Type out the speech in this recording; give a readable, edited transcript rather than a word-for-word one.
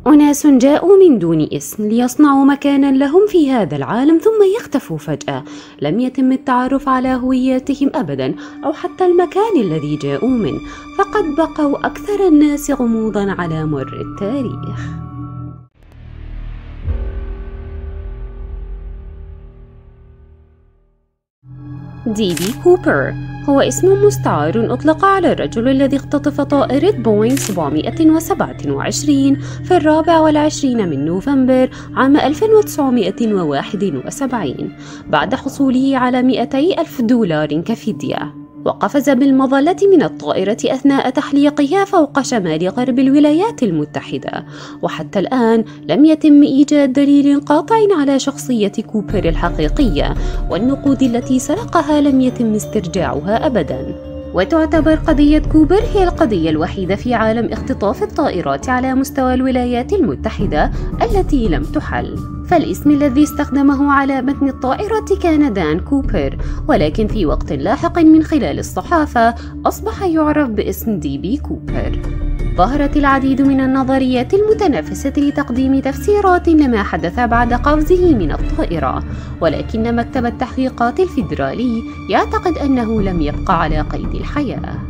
أناس جاءوا من دون اسم ليصنعوا مكانا لهم في هذا العالم ثم يختفوا فجأة. لم يتم التعرف على هوياتهم أبدا أو حتى المكان الذي جاءوا منه، فقد بقوا أكثر الناس غموضا على مر التاريخ. دي بي كوبر هو اسم مستعار أطلق على الرجل الذي اختطف طائرة بوينغ 727 في 24 من نوفمبر عام 1971 بعد حصوله على 200,000 دولار كفدية، وقفز بالمظلة من الطائرة أثناء تحليقها فوق شمال غرب الولايات المتحدة. وحتى الآن لم يتم إيجاد دليل قاطع على شخصية كوبر الحقيقية، والنقود التي سرقها لم يتم استرجاعها أبداً. وتعتبر قضية كوبر هي القضية الوحيدة في عالم اختطاف الطائرات على مستوى الولايات المتحدة التي لم تحل، فالاسم الذي استخدمه على متن الطائرة كان دان كوبر، ولكن في وقت لاحق من خلال الصحافة أصبح يعرف باسم دي بي كوبر. ظهرت العديد من النظريات المتنافسة لتقديم تفسيرات لما حدث بعد قفزه من الطائرة، ولكن مكتب التحقيقات الفيدرالي يعتقد أنه لم يبقى على قيد الحياة.